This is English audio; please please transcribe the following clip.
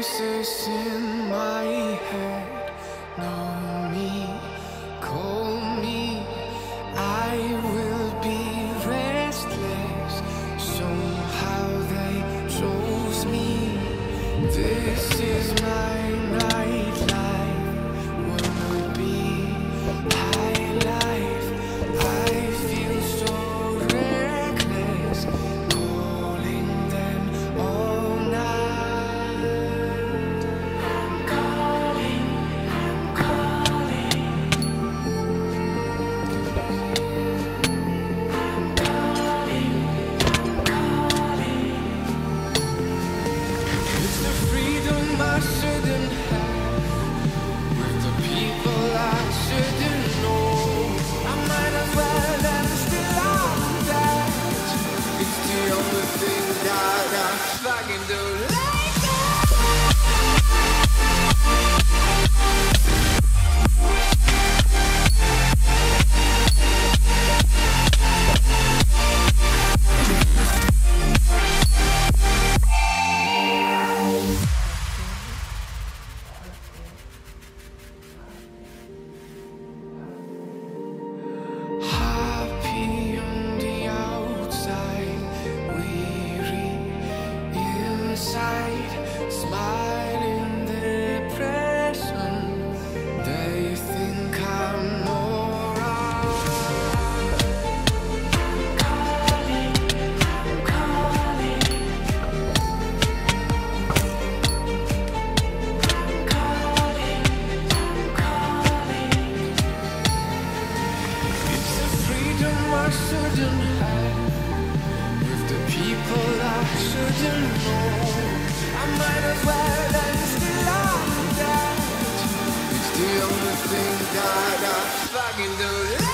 voices in my head know me, call me. I will be restless. Somehow they chose me. This is my nightlife. Wanna be high life. I feel so reckless, calling them all night. I'm calling, I'm calling. I'm calling, I'm calling. It's the freedom I shouldn't have, with the people I shouldn't know. I might as well end still on that. It's the only thing that I fucking do like that. Happy on the outside, weary inside, smiling depression. They think I'm alright. I'm calling, I'm calling. I'm calling, I'm calling. It's the freedom I shouldn't have, with the people I shouldn't know. I might as well end still on that. It's the only thing that I fucking do.